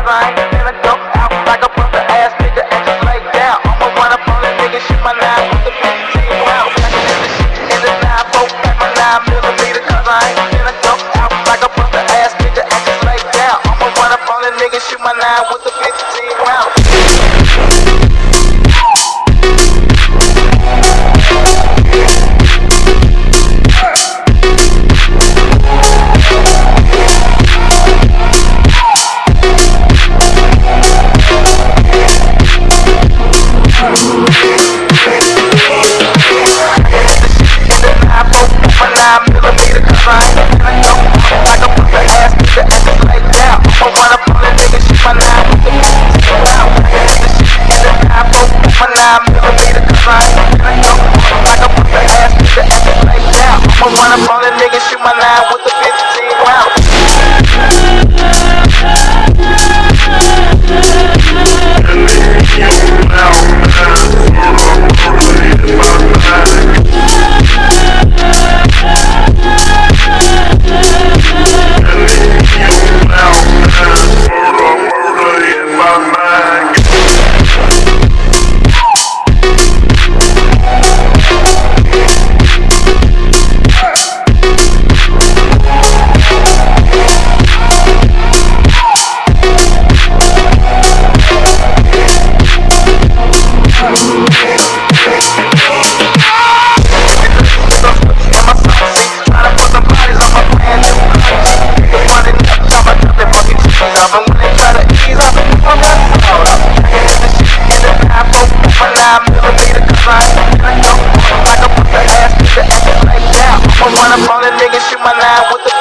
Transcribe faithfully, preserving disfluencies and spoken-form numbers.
I ain't finna go out like a brother ass nigga and just lay down. I'ma run up on a nigga, shoot my nine with the fifteen round. In the nine four, back my nine millimeter, cause I ain't finna go out like a brother ass nigga and just lay down. I'ma run up on a nigga, shoot my nine with the fifteen round. Shoot my nine with the